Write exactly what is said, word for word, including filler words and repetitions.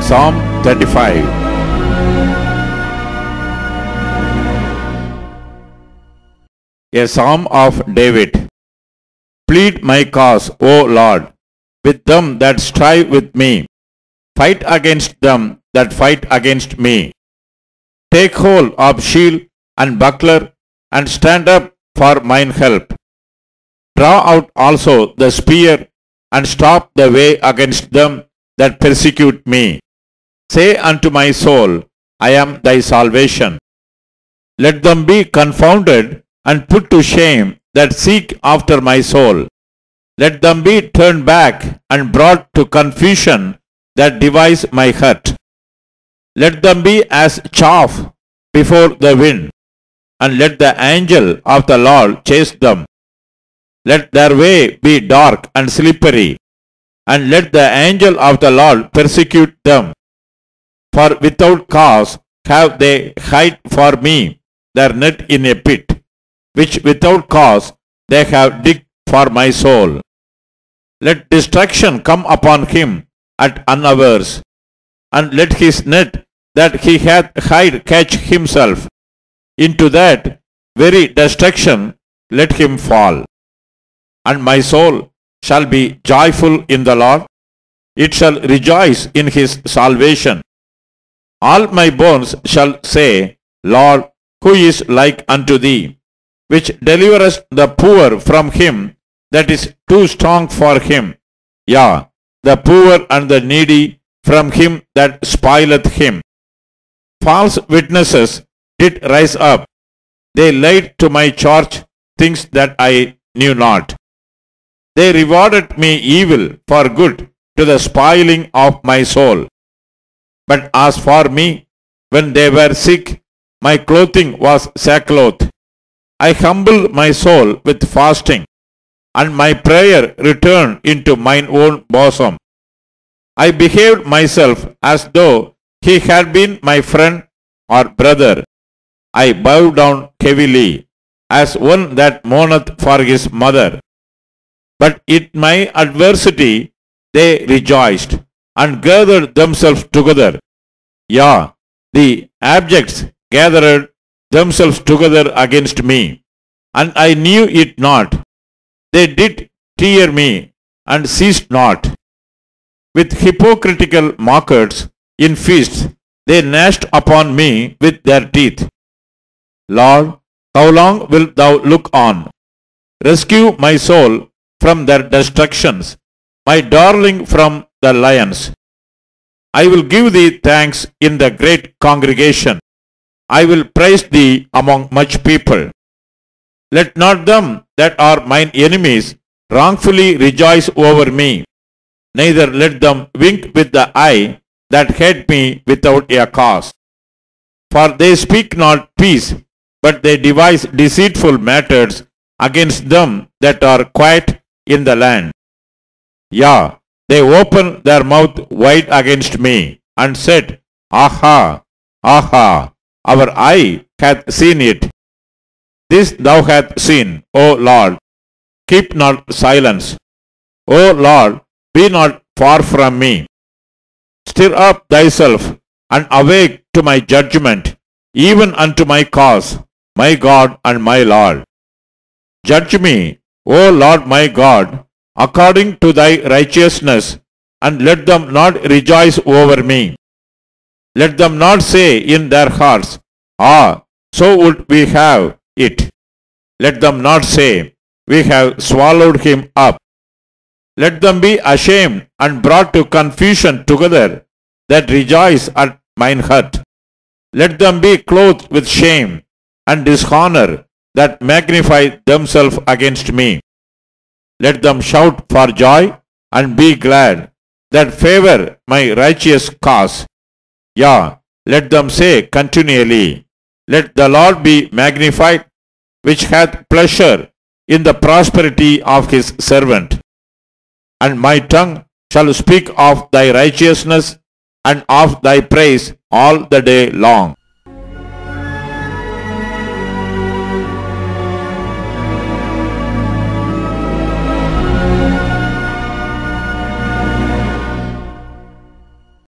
Psalm thirty-five. A Psalm of David. Plead my cause, O Lord, with them that strive with me. Fight against them that fight against me. Take hold of shield and buckler, and stand up for mine help. Draw out also the spear, and stop the way against them that persecute me. Say unto my soul, I am thy salvation. Let them be confounded and put to shame that seek after my soul. Let them be turned back and brought to confusion that devise my hurt. Let them be as chaff before the wind, and let the angel of the Lord chase them. Let their way be dark and slippery, and let the angel of the Lord persecute them. For without cause have they hid for me their net in a pit, which without cause they have digged for my soul. Let destruction come upon him at unawares, and let his net that he hath hid catch himself. Into that very destruction let him fall. And my soul shall be joyful in the Lord, it shall rejoice in his salvation. All my bones shall say, Lord, who is like unto thee, which deliverest the poor from him that is too strong for him, yea, the poor and the needy from him that spoileth him. False witnesses did rise up, they laid to my charge things that I knew not. They rewarded me evil for good to the spoiling of my soul. But as for me, when they were sick, my clothing was sackcloth. I humbled my soul with fasting, and my prayer returned into mine own bosom. I behaved myself as though he had been my friend or brother. I bowed down heavily, as one that mourneth for his mother. But in my adversity they rejoiced, and gathered themselves together. Yea, the abjects gathered themselves together against me, and I knew it not. They did tear me, and ceased not. With hypocritical mockers in feasts, they gnashed upon me with their teeth. Lord, how long wilt thou look on? Rescue my soul from their destructions, my darling from the lions. I will give thee thanks in the great congregation. I will praise thee among much people. Let not them that are mine enemies wrongfully rejoice over me, neither let them wink with the eye that hate me without a cause. For they speak not peace, but they devise deceitful matters against them that are quiet in the land. Yea, they open their mouth wide against me, and said, Aha, aha, our eye hath seen it. This thou hast seen, O Lord, keep not silence. O Lord, be not far from me. Stir up thyself, and awake to my judgment, even unto my cause, my God and my Lord. Judge me, O Lord my God, according to thy righteousness, and let them not rejoice over me. Let them not say in their hearts, Ah, so would we have it. Let them not say, We have swallowed him up. Let them be ashamed and brought to confusion together that rejoice at mine hurt. Let them be clothed with shame and dishonor that magnify themselves against me. Let them shout for joy and be glad that favor my righteous cause. Yea, let them say continually, Let the Lord be magnified, which hath pleasure in the prosperity of his servant. And my tongue shall speak of thy righteousness and of thy praise all the day long.